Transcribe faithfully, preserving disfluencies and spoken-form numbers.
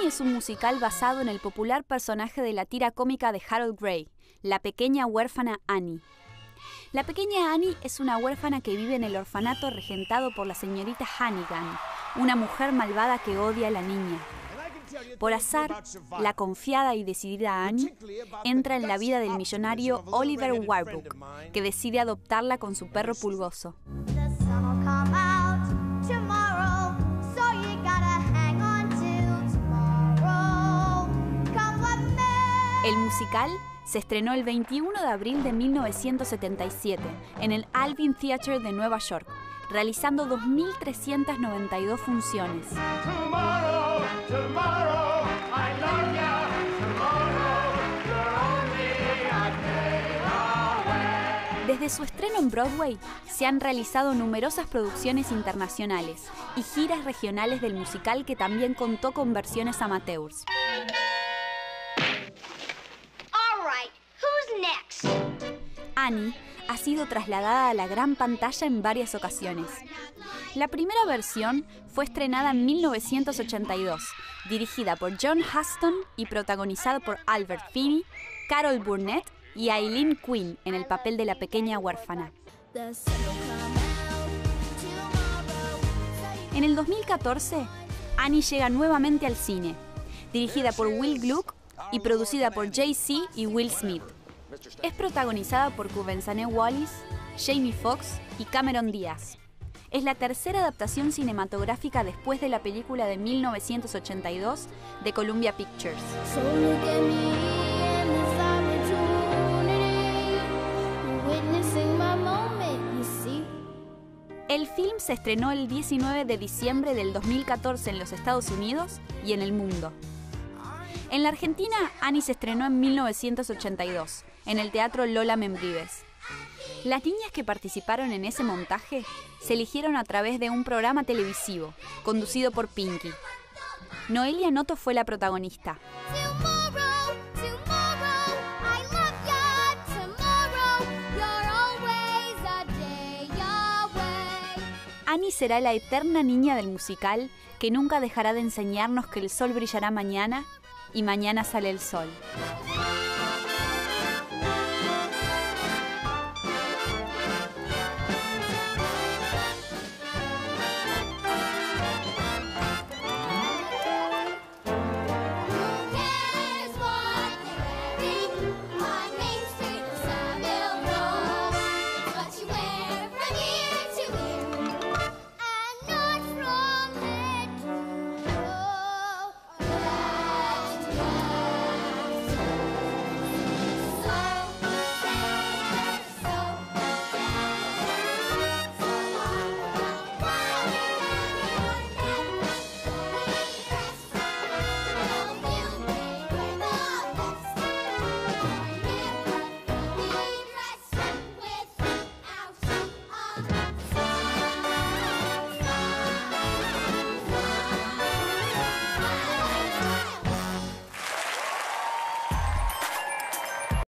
Annie es un musical basado en el popular personaje de la tira cómica de Harold Gray, la pequeña huérfana Annie. La pequeña Annie es una huérfana que vive en el orfanato regentado por la señorita Hannigan, una mujer malvada que odia a la niña. Por azar, la confiada y decidida Annie entra en la vida del millonario Oliver Warburg, que decide adoptarla con su perro pulgoso. El musical se estrenó el veintiuno de abril de mil novecientos setenta y siete en el Alvin Theatre de Nueva York, realizando dos mil trescientas noventa y dos funciones. Tomorrow, tomorrow, I love ya. Tomorrow, you're only a day away. Desde su estreno en Broadway, se han realizado numerosas producciones internacionales y giras regionales del musical que también contó con versiones amateurs. Annie ha sido trasladada a la gran pantalla en varias ocasiones. La primera versión fue estrenada en mil novecientos ochenta y dos, dirigida por John Huston y protagonizada por Albert Finney, Carol Burnett y Aileen Quinn en el papel de la pequeña huérfana. En el dos mil catorce, Annie llega nuevamente al cine, dirigida por Will Gluck y producida por Jay-Z y Will Smith. Es protagonizada por Quvenzhané Wallis, Jamie Foxx y Cameron Diaz. Es la tercera adaptación cinematográfica después de la película de mil novecientos ochenta y dos de Columbia Pictures. El film se estrenó el diecinueve de diciembre del dos mil catorce en los Estados Unidos y en el mundo. En la Argentina, Annie se estrenó en mil novecientos ochenta y dos, en el Teatro Lola Membrives. Las niñas que participaron en ese montaje se eligieron a través de un programa televisivo, conducido por Pinky. Noelia Noto fue la protagonista. Annie será la eterna niña del musical que nunca dejará de enseñarnos que el sol brillará mañana y mañana sale el sol.